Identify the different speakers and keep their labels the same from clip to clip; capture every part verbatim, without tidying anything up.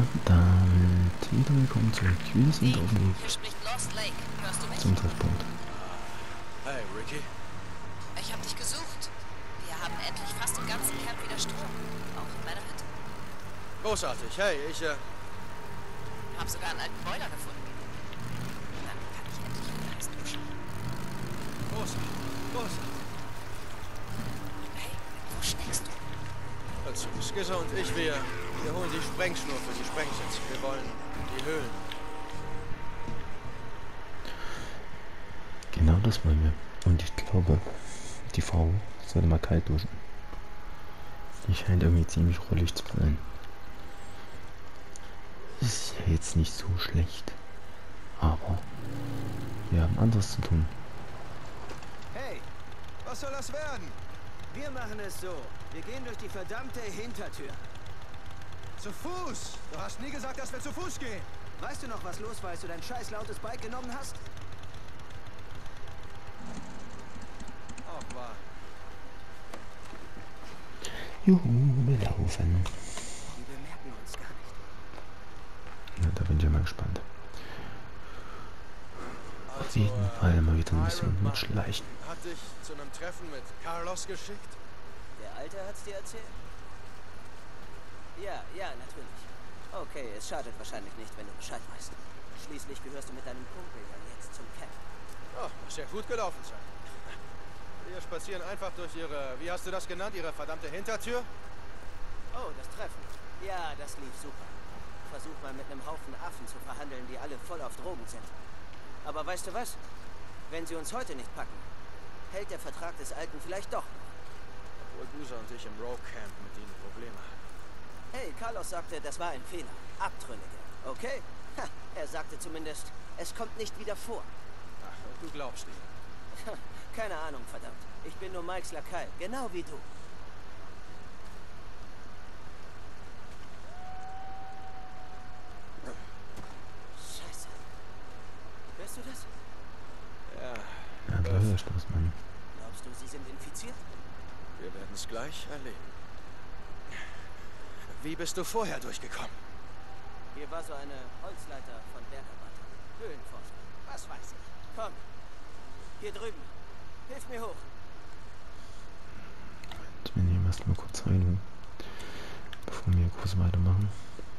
Speaker 1: damit wieder willkommen zurück. Wir sind auf dem Weg zum Treffpunkt.
Speaker 2: Hey, Ricky.
Speaker 3: Ich hab dich gesucht. Wir haben endlich fast im ganzen Camp wieder Strom. Auch in meiner Hütte.
Speaker 2: Großartig. Hey, ich, äh...
Speaker 3: Hab sogar einen alten Boiler gefunden. Dann kann ich endlich wieder heiß duschen.
Speaker 2: Großartig. Großartig.
Speaker 3: Hey, wo steckst du?
Speaker 2: Also, Skizzer und ich, wir, wir holen die Sprengschnur für die Sprengsitze. Wir wollen die Höhlen.
Speaker 1: Genau das wollen wir. Und ich glaube, die Frau sollte mal kalt duschen. Die scheint irgendwie ziemlich rollig zu sein. Ist ja jetzt nicht so schlecht. Aber wir haben anderes zu tun.
Speaker 4: Hey, was soll das werden? Wir machen es so. Wir gehen durch die verdammte Hintertür. Zu Fuß! Du hast nie gesagt, dass wir zu Fuß gehen. Weißt du noch, was los war, als du dein scheiß lautes Bike genommen hast?
Speaker 2: Auch wahr.
Speaker 1: Juhu, wir laufen.
Speaker 4: Die bemerken uns gar nicht.
Speaker 1: Ja, da bin ich ja mal gespannt. Auf
Speaker 2: Also,
Speaker 1: jeden
Speaker 2: äh,
Speaker 1: Fall mal wieder ein bisschen
Speaker 2: Iron
Speaker 1: mit
Speaker 2: Man
Speaker 1: Schleichen.
Speaker 2: Hat dich zu einem Treffen mit Carlos geschickt?
Speaker 4: Der Alte hat's dir erzählt? Ja, ja, natürlich. Okay, es schadet wahrscheinlich nicht, wenn du Bescheid weißt. Schließlich gehörst du mit deinem Kumpel ja jetzt zum Camp.
Speaker 2: Oh, muss ja gut gelaufen sein. Wir spazieren einfach durch ihre, wie hast du das genannt, ihre verdammte Hintertür?
Speaker 4: Oh, das Treffen. Ja, das lief super. Versuch mal mit einem Haufen Affen zu verhandeln, die alle voll auf Drogen sind. Aber weißt du was? Wenn sie uns heute nicht packen, hält der Vertrag des Alten vielleicht doch noch.
Speaker 2: Obwohl Boozer und ich im Rogue Camp mit ihnen Probleme hatten.
Speaker 4: Hey, Carlos sagte, das war ein Fehler. Abtrünnige. Okay? Ha, er sagte zumindest, es kommt nicht wieder vor.
Speaker 2: Ach, und du glaubst ihm.
Speaker 4: Keine Ahnung, verdammt. Ich bin nur Mikes Lakai, genau wie du. Scheiße. Hörst du das?
Speaker 2: Ja,
Speaker 1: Ja, da hörst du das, Mann.
Speaker 4: Glaubst du, sie sind infiziert?
Speaker 2: wir werden es gleich erleben. Wie bist du vorher durchgekommen?
Speaker 4: Hier war so eine Holzleiter von Bergarbeitern. Höhlenforscher. Was weiß ich. Komm. Hier drüben. Hilf mir hoch.
Speaker 1: Wir nehmen erstmal kurz rein, bevor wir groß weitermachen.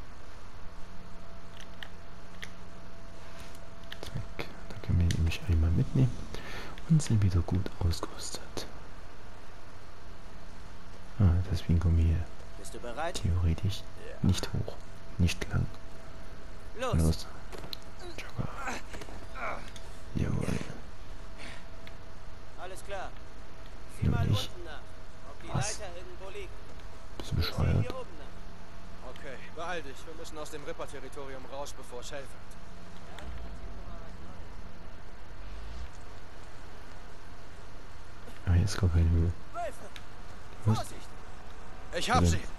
Speaker 1: Zack. Da können wir nämlich einmal mitnehmen und sind wieder gut ausgerüstet. Ah, deswegen kommen wir hier
Speaker 4: Bist du bereit?
Speaker 1: theoretisch nicht hoch. Nicht lang.
Speaker 4: Los.
Speaker 1: Los. Jogger. Jawohl.
Speaker 4: Alles klar. Sieh
Speaker 1: Nur
Speaker 4: mal
Speaker 1: nicht.
Speaker 4: unten nach, ob die
Speaker 1: Was?
Speaker 4: Leiter irgendwo liegt.
Speaker 1: Bist du
Speaker 4: Ich sehe
Speaker 1: bescheuert?
Speaker 4: hier oben nach.
Speaker 2: Okay, beeil dich. Wir müssen aus dem Ripper-Territorium raus, bevor es hell wird.
Speaker 1: Ah, hier ist gar keine Höhe.
Speaker 4: Wölfe!
Speaker 1: Was?
Speaker 4: Vorsicht!
Speaker 2: Ich hab
Speaker 1: Ja.
Speaker 2: sie!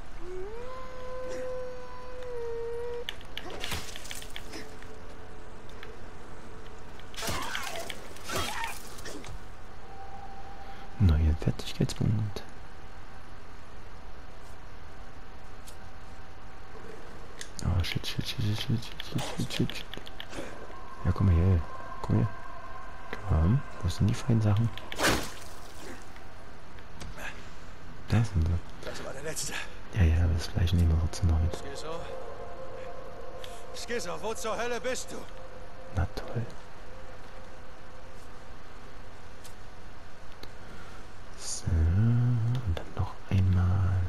Speaker 1: Neuer Fertigkeitspunkt. Oh shit, shit, shit, shit, shit, shit, shit, shit, shit. Ja, komm mal her. Komm her. Komm, wo sind die feinen Sachen? Da sind sie.
Speaker 2: Das war der letzte.
Speaker 1: Ja, ja, aber das Fleisch nehmen wir trotzdem noch mit.
Speaker 2: Skizzo? Skizzo, wo zur Hölle bist du?
Speaker 1: Na toll. So, und dann noch einmal.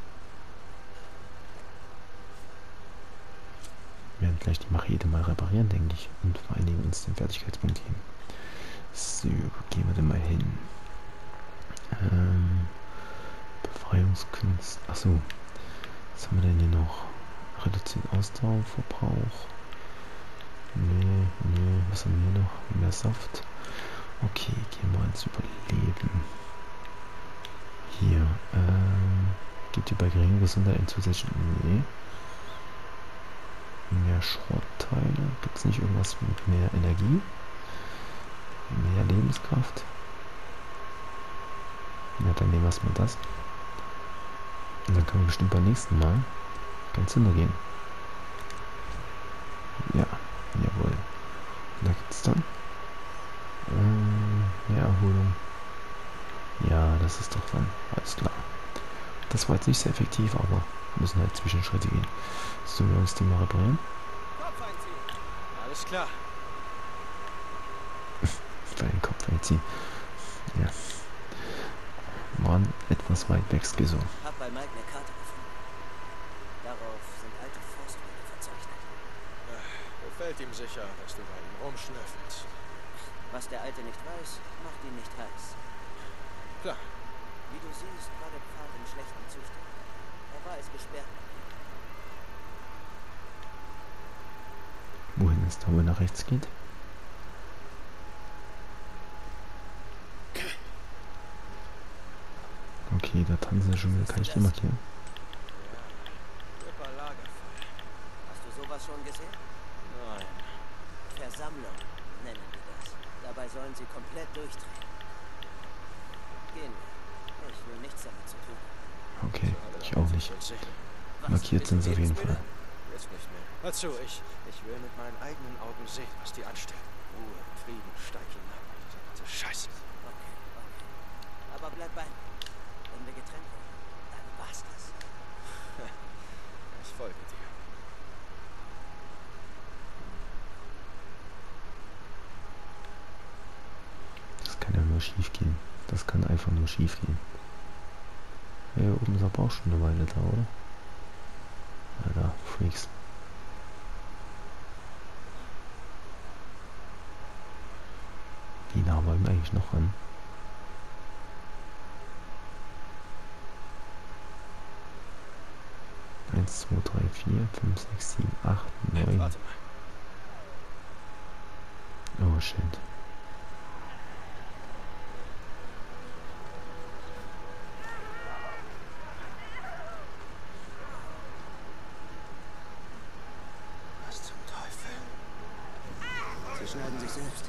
Speaker 1: Wir werden gleich die Machete mal reparieren, denke ich. Und vor allen Dingen uns den Fertigkeitspunkt geben. So, wo gehen wir denn mal hin? Ähm, Befreiungskunst. Achso. Was haben wir denn hier noch? Reduziert Ausdauerverbrauch. Nee, nee, was haben wir noch? Mehr Saft. Okay, gehen wir ins Überleben. Hier, ähm, gibt ihr bei geringer Gesundheit einen zusätzlichen... Nee. Mehr Schrottteile. Gibt es nicht irgendwas mit mehr Energie? Mehr Lebenskraft? Ja, dann nehmen wir erstmal das. Und dann können wir bestimmt beim nächsten Mal ganz hintergehen. Da gibt's dann äh, mehr Erholung. Ja, das ist doch dann. Alles klar. Das war jetzt nicht sehr effektiv, aber wir müssen halt Zwischenschritte gehen. So, wir uns die mal reparieren.
Speaker 2: Kopf einziehen. Alles klar.
Speaker 1: Für den Kopf einziehen. Ja. Waren etwas weit weg so.
Speaker 4: Hab bei Mike eine Karte gefunden. Darauf sind alte Forstwege verzeichnet.
Speaker 2: Gefällt ihm sicher, dass du bei ihm rumschnüffelst.
Speaker 4: Was der Alte nicht weiß, macht ihn nicht heiß.
Speaker 2: Klar.
Speaker 4: Wie du siehst, war der Pfad in schlechtem Zustand. Er war es gesperrt.
Speaker 1: Wohin es da wohl nach rechts geht? Okay, der Tanzenschummel kann ich dir markieren.
Speaker 2: Ja. Ripper Lagerfeuer.
Speaker 4: Hast du sowas schon gesehen?
Speaker 2: Nein.
Speaker 4: Versammlung nennen die das. Dabei sollen sie komplett durchdrehen. Gehen wir. Ich will nichts damit zu tun.
Speaker 1: Okay, ich auch nicht. Markiert sind sie auf jeden Fall.
Speaker 2: Jetzt nicht mehr. Hör zu, ich, ich will mit meinen eigenen Augen sehen, was die anstellen. Ruhe und Frieden, steig hinab. Diese Scheiße.
Speaker 4: Okay, okay. Aber bleib bei mir. Wenn wir getrennt werden, dann war's das.
Speaker 2: Ich folge dir.
Speaker 1: Das kann ja nur schief gehen. Das kann einfach nur schief gehen. Ja, hier oben ist aber auch schon eine Weile da, oder? Ja, da, Freaks. Die nah wollen wir eigentlich noch an. eins, zwei, drei, vier, fünf, sechs, sieben, acht, neun.
Speaker 2: Warte mal.
Speaker 1: Oh shit.
Speaker 2: Was zum Teufel?
Speaker 4: Sie schneiden sich selbst.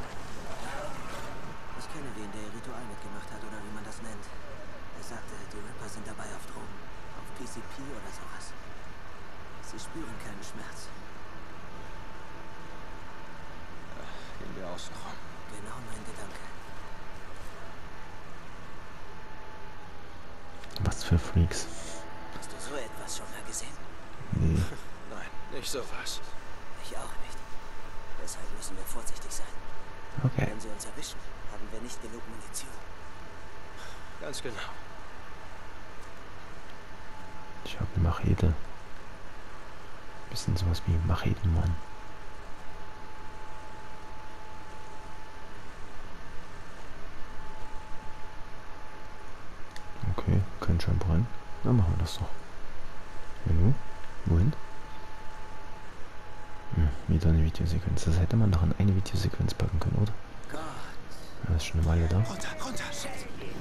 Speaker 4: Ich kenne wen, der ihr Ritual mitgemacht hat oder wie man das nennt. Er sagte, die Ripper sind dabei auf Drogen. Auf P C P oder sowas. Sie spüren keinen Schmerz.
Speaker 2: Gehen wir außen rum.
Speaker 4: Genau mein Gedanke.
Speaker 1: Was für Freaks.
Speaker 4: Hast du so etwas schon mal gesehen?
Speaker 1: Nee.
Speaker 2: Nein, nicht sowas.
Speaker 4: Ich auch nicht. Deshalb müssen wir vorsichtig sein.
Speaker 1: Okay.
Speaker 4: Wenn sie uns erwischen, haben wir nicht genug Munition.
Speaker 2: Ganz genau.
Speaker 1: Ich habe eine Machete. Bisschen sowas wie Machetenmann. Okay, kein Scheinbrennen. Dann machen wir das doch. Hallo? Wohin? Hm, wieder eine Videosequenz. Das hätte man noch in eine Videosequenz packen können, oder?
Speaker 4: Gott.
Speaker 1: Ja, ist schon eine Weile da.
Speaker 2: Runter, runter, shit.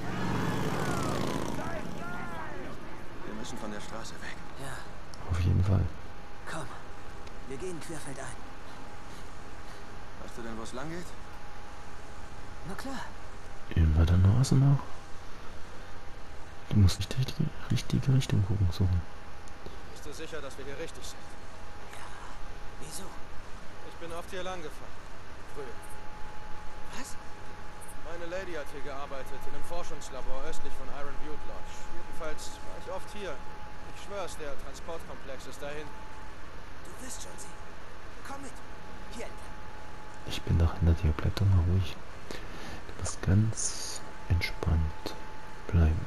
Speaker 2: Wir müssen von der Straße weg.
Speaker 4: Ja,
Speaker 1: Auf jeden Fall.
Speaker 4: komm. Wir gehen querfeldein.
Speaker 2: Weißt du denn, wo es lang geht?
Speaker 4: Na klar.
Speaker 1: Immer der Nase nach. Du musst nicht die richtige, richtige Richtung gucken, suchen.
Speaker 2: Bist du sicher, dass wir hier richtig sind?
Speaker 4: Ja. Wieso?
Speaker 2: Ich bin oft hier lang gefahren. Früher.
Speaker 4: Was?
Speaker 2: Meine Lady hat hier gearbeitet, in einem Forschungslabor östlich von Iron Butte Lodge. Jedenfalls war ich oft hier. Ich schwör's, der Transportkomplex ist dahin.
Speaker 4: Du wirst schon sehen. Komm mit. Hier entlang.
Speaker 1: Ich bin doch hinter dir, bleib doch mal ruhig. Du musst ganz entspannt bleiben.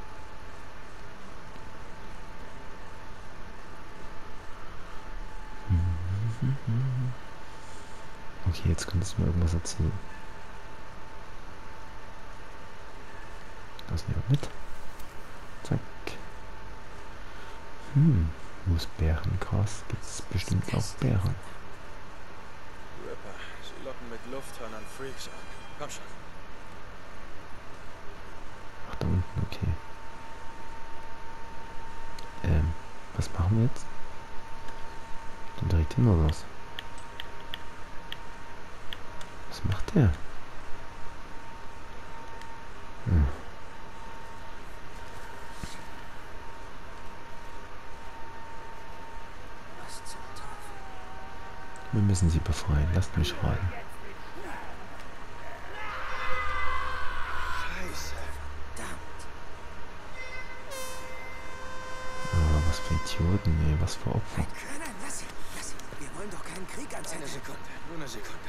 Speaker 1: Okay, jetzt könntest du mir irgendwas erzählen. Das nehmen wir mit. Zack. Hm, wo ist Bärengras? Gibt es bestimmt auch Bären.
Speaker 2: Ripper, sie locken mit Lufthörnern Freaks an. Komm schon.
Speaker 1: Ach, da unten, okay. Ähm, was machen wir jetzt? Dann direkt hin oder was? Was macht der? Hm.
Speaker 4: Was zum Teufel?
Speaker 1: Wir müssen sie befreien. Lasst mich raten.
Speaker 4: Scheiße. Verdammt.
Speaker 1: Ah, was für Idioten, ey. Was für Opfer.
Speaker 4: Nein, nein, lass sie. Lass sie. Wir wollen doch keinen Krieg anzetteln. Eine Sekunde. Nur eine Sekunde.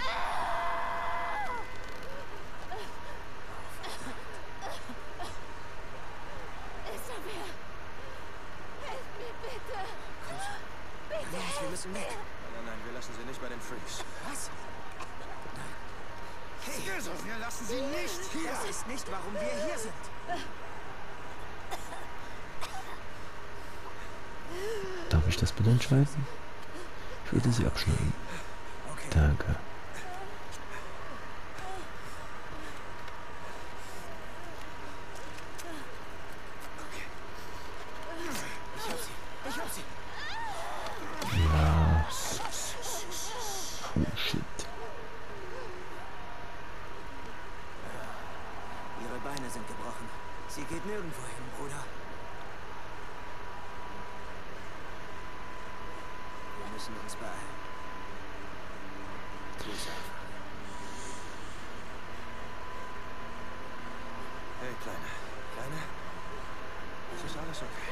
Speaker 5: Isabel, helf mir bitte.
Speaker 4: Komm schon.
Speaker 5: Bitte
Speaker 4: Los, wir
Speaker 5: helf
Speaker 4: müssen weg.
Speaker 5: mir.
Speaker 2: Nein, nein, nein, wir lassen sie nicht bei den Freaks.
Speaker 4: Was? Nein. Hey, also, wir lassen sie nicht hier. Das ist nicht, warum wir hier sind.
Speaker 1: Darf ich das bitte entscheiden? Ich würde sie abschneiden.
Speaker 4: Okay.
Speaker 1: Danke.
Speaker 4: Ich hab sie. Ich hab sie.
Speaker 1: Ja. Oh shit.
Speaker 4: Ihre Beine sind gebrochen. Sie geht nirgendwo hin, Bruder. Wir müssen uns beeilen. Tu es einfach.
Speaker 2: Hey, Kleine. Kleine? Es ist alles okay.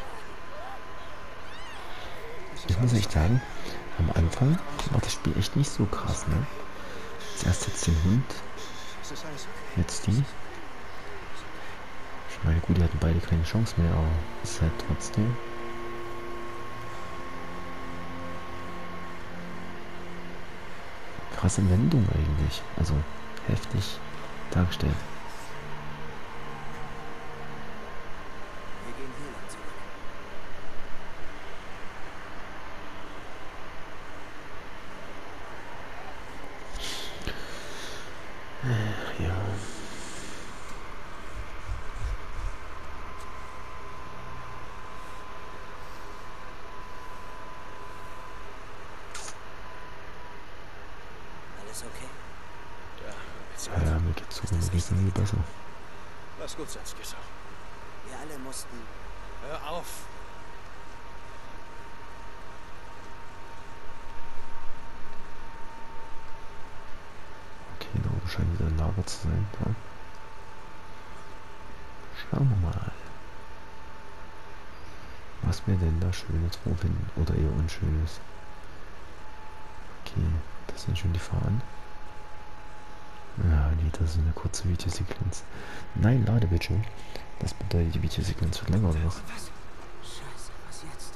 Speaker 2: Es ist
Speaker 1: Ich muss
Speaker 2: alles
Speaker 1: echt sagen, am Anfang war das Spiel echt nicht so krass, ne? Zuerst jetzt den Hund,
Speaker 2: Es ist alles okay.
Speaker 1: jetzt die. Ich meine, gut, die hatten beide keine Chance mehr, aber es ist halt trotzdem. Krasse Wendung eigentlich. Also heftig dargestellt.
Speaker 4: Wir gehen hier lang zurück.
Speaker 1: Ja.
Speaker 4: Alles okay?
Speaker 2: Ja, geht's
Speaker 1: Ja, ja, mir geht's so, mir geht's irgendwie besser.
Speaker 2: Lass gut sein, Skizzer.
Speaker 4: Wir alle mussten...
Speaker 2: Hör auf!
Speaker 1: Okay, da oben scheint wieder ein Lager zu sein. Ja. Schauen wir mal, was wir denn da Schönes vorfinden. Oder eher Unschönes. Okay, das sind schon die Fahnen. Ja, nee, das ist eine kurze Videosequenz. Nein, Ladebildschirm. Das bedeutet, die Videosequenz wird länger oder was?
Speaker 4: Was? Scheiße, was jetzt?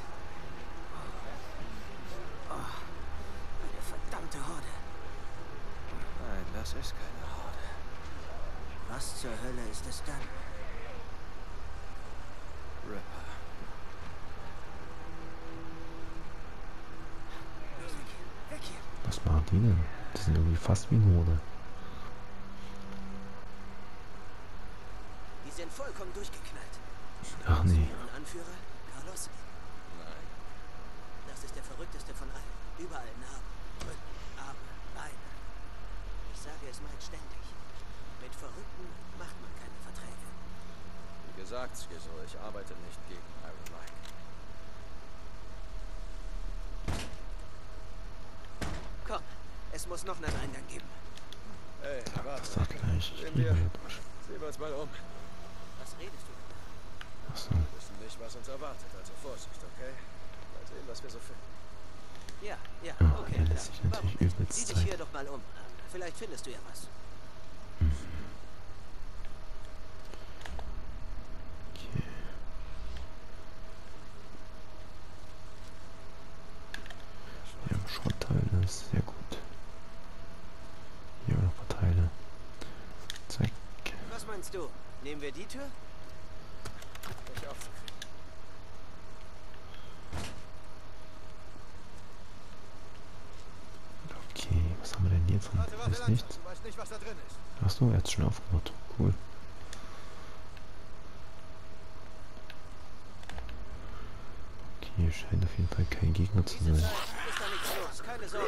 Speaker 4: Oh, eine verdammte Horde.
Speaker 2: Nein, das ist keine Horde.
Speaker 4: Was zur Hölle ist es dann?
Speaker 2: Ripper.
Speaker 4: Los, weg hier. Weg hier.
Speaker 1: Was machen die denn? Die sind irgendwie fast wie eine Horde.
Speaker 4: Die sind vollkommen durchgeknallt.
Speaker 1: Ach nee.
Speaker 4: Ihren Anführer, Carlos?
Speaker 2: Nein.
Speaker 4: Das ist der verrückteste von allen. Überall Narben, Rücken, Arme, Beine. Ich sage es Mike ständig. Mit Verrückten macht man keine Verträge.
Speaker 2: Wie gesagt, Skizzo, ich arbeite nicht gegen Iron Mike.
Speaker 4: Komm, es muss noch einen Eingang geben.
Speaker 2: Hey, warte.
Speaker 1: Das sagt gleich. Ich
Speaker 2: Sehen
Speaker 1: liebe
Speaker 2: wir,
Speaker 1: Erdwasch.
Speaker 2: sehen wir uns mal um.
Speaker 4: Was redest du denn da?
Speaker 1: Achso.
Speaker 2: Wir wissen nicht, was uns erwartet, also Vorsicht, okay? Mal sehen, was wir so finden.
Speaker 4: Ja, ja,
Speaker 1: Oh,
Speaker 4: okay.
Speaker 1: er lässt sich
Speaker 4: klar.
Speaker 1: natürlich
Speaker 4: Warum nicht?
Speaker 1: übelst
Speaker 4: Sieh dich
Speaker 1: Zeit.
Speaker 4: hier doch mal um. Vielleicht findest du ja was.
Speaker 1: Okay. Wir haben Schrottteile, das ist sehr gut. Hier noch ein paar Teile. Zack.
Speaker 4: Was meinst du? Nehmen wir die Tür?
Speaker 2: Nicht aufzukriegen.
Speaker 1: Okay, was haben wir denn hier drin?
Speaker 2: Warte, warte,
Speaker 1: Ist
Speaker 2: langsam.
Speaker 1: nichts.
Speaker 2: Du weißt nicht, was da drin ist.
Speaker 1: Achso, er hat schon aufgemacht. Cool. Okay, scheint auf jeden Fall kein Gegner zu sein.
Speaker 4: Ist da nichts los, keine Sorge.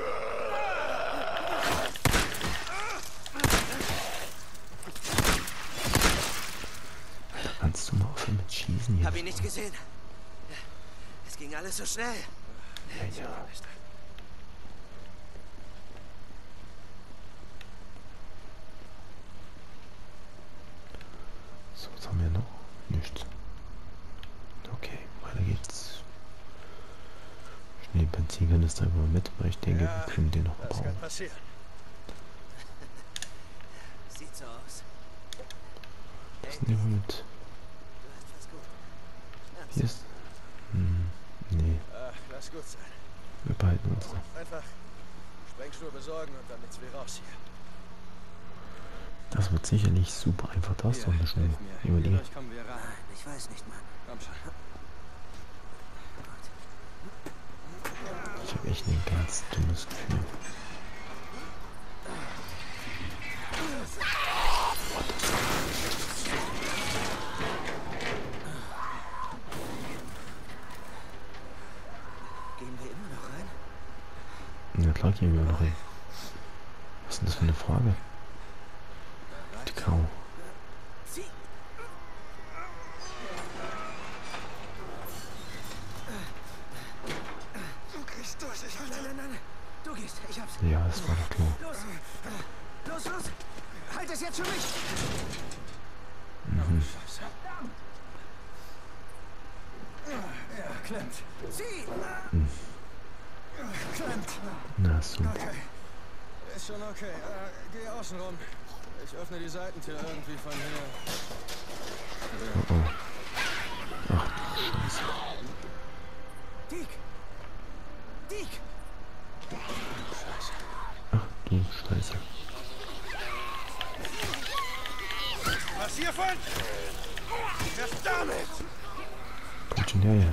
Speaker 1: Da kannst du mal aufhören mit Schießen hier.
Speaker 4: Hab ihn nicht gesehen. Es ging alles so schnell.
Speaker 1: Ja, ja. nehme den Benzinkanister immer mit, weil ich denke,
Speaker 2: Ja,
Speaker 1: wir können den noch
Speaker 2: das
Speaker 1: bauen.
Speaker 2: kann passieren.
Speaker 4: Sieht so aus.
Speaker 1: Das nehmen wir mit.
Speaker 4: Du hast was gut.
Speaker 1: Hier ist... Hm, nee,
Speaker 2: Ach, lass gut sein.
Speaker 1: wir behalten unsere.
Speaker 2: Einfach Sprengstoff besorgen und dann nichts wie raus hier.
Speaker 1: Das wird sicherlich super einfach. Da ist doch eine Schnur. Über die.
Speaker 4: Dadurch kommen wir rein. Ich weiß nicht, Mann.
Speaker 2: Komm schon.
Speaker 1: Ich habe echt ein ganz dummes Gefühl.
Speaker 4: Gehen wir immer noch rein?
Speaker 1: Na klar gehen wir noch rein. Was ist denn das für eine Frage? Die Kau.
Speaker 4: Sie. Du kriegst durch, ich halte. Nein, nein, nein. Du gehst, ich hab's.
Speaker 1: Ja, das war doch klar.
Speaker 4: Los. Los, los. Halt es jetzt für mich.
Speaker 1: Mhm.
Speaker 4: Scheiße. Ja, klemmt. Sie.
Speaker 1: Mhm.
Speaker 4: Klemmt.
Speaker 1: Na super.
Speaker 2: Okay. Ist schon okay. Äh, geh außen rum. Ich öffne die Seitentür irgendwie von hier.
Speaker 1: Oh oh. Ach du Scheiße.
Speaker 4: Dick. Dick.
Speaker 1: Ach du Scheiße.
Speaker 2: Was hiervon? Verdammt!
Speaker 1: Kommt schon her, ja.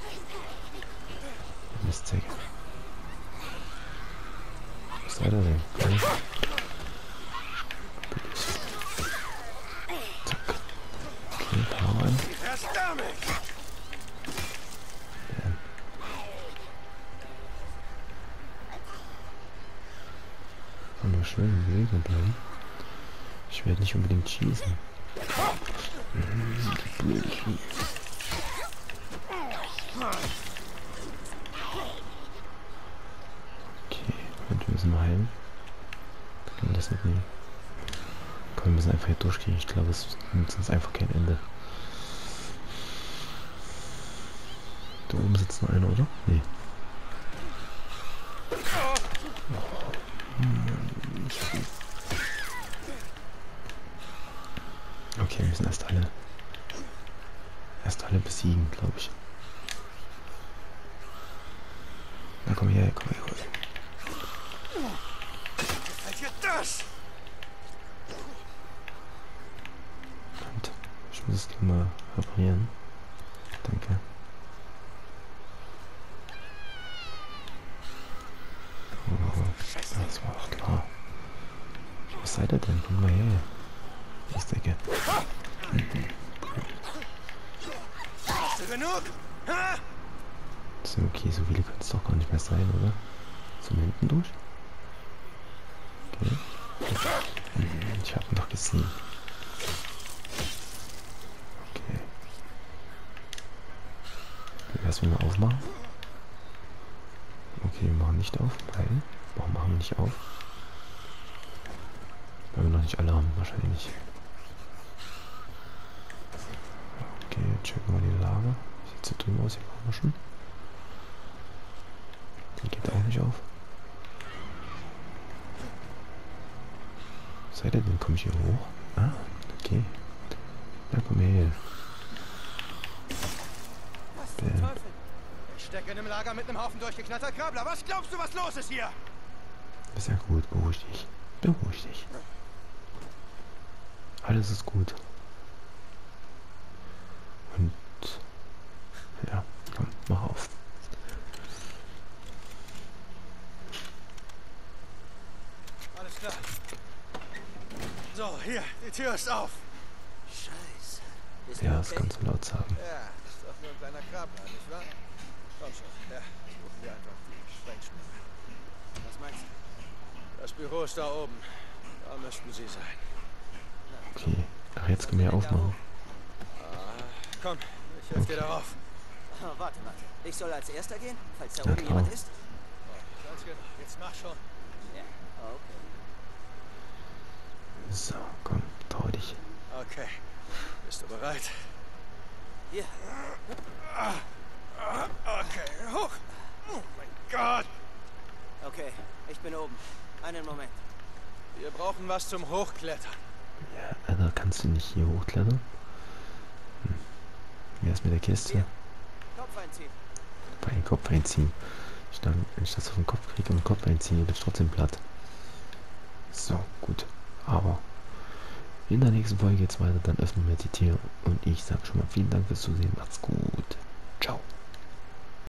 Speaker 1: Mistsäcke. Was seid ihr denn? Okay. Zack. Okay, Power an.
Speaker 2: Verdammt!
Speaker 1: Bam. Und wir schön in Bewegung bleiben. Ich werde nicht unbedingt schießen. Mhm, die blöde Vieh. Okay, und wir müssen mal heim. Können wir das nicht nehmen? Komm, wir müssen einfach hier durchgehen. Ich glaube, es nimmt uns einfach kein Ende. Da oben sitzt noch einer, oder? Nee. Okay, wir müssen erst alle erst alle besiegen, glaube ich. Na komm her, komm her, komm her.
Speaker 2: Gefällt dir das?
Speaker 1: Und ich muss es gleich mal reparieren. Danke. Oh, das war doch klar. Was seid ihr denn? Komm mal her. Ich denke.
Speaker 2: Hast du genug? Ha?
Speaker 1: So, okay, so viele können es doch gar nicht mehr sein, oder? Zum hinten durch? Okay. Ich hab ihn doch gesehen. Okay. Lass mich mal aufmachen. Okay, wir machen nicht auf, weil... Warum machen wir nicht auf? Weil wir noch nicht alle haben, wahrscheinlich. Okay, checken wir die Lage. Sieht so drüben aus, hier waren wir schon. Die geht auch nicht auf. Seid ihr denn? Komme ich hier hoch? Ah, okay. Ja, komm her.
Speaker 2: Was zum Teufel? Ich stecke in einem Lager mit einem Haufen durchgeknallter Krabbler. Was glaubst du, was los ist hier?
Speaker 1: Ist ja gut, beruhig dich. Beruhig dich. Alles ist gut. Und ja, komm, mach auf.
Speaker 2: Alles klar. So, hier, die Tür ist auf.
Speaker 4: Scheiße. Bist
Speaker 1: Ja,
Speaker 4: du
Speaker 1: das
Speaker 4: okay?
Speaker 1: kannst du laut sagen.
Speaker 2: Ja, ist doch nur ein kleiner Krabbler, nicht wahr? Komm schon, ja, suchen wir einfach die Sprengschnur.
Speaker 4: Was meinst du?
Speaker 2: Das Büro ist da oben. Da müssten sie sein.
Speaker 1: Okay, ach, jetzt können wir ja aufmachen.
Speaker 2: Ah, komm, ich helfe dir darauf.
Speaker 4: Oh, warte, warte. Ich soll als Erster gehen, falls da
Speaker 1: Ja,
Speaker 4: oben
Speaker 1: klar.
Speaker 4: jemand ist?
Speaker 2: Ganz genau. Jetzt mach schon.
Speaker 4: Ja, okay.
Speaker 1: So, komm, trau dich.
Speaker 2: Okay. Bist du bereit?
Speaker 4: Hier.
Speaker 2: Okay, hoch. Oh mein Gott!
Speaker 4: Okay, ich bin oben. Einen Moment.
Speaker 2: Wir brauchen was zum Hochklettern.
Speaker 1: Ja, Alter, kannst du nicht hier hochklettern? Hm. Wie ist mit der Kiste?
Speaker 4: Hier. Kopf einziehen.
Speaker 1: Bei den Kopf einziehen. Statt, wenn ich das auf den Kopf kriege und den Kopf einziehe, bin ich trotzdem platt. So, gut. Aber in der nächsten Folge geht's weiter, dann öffnen wir die Tür und ich sage schon mal vielen Dank fürs Zusehen. Macht's gut. Ciao.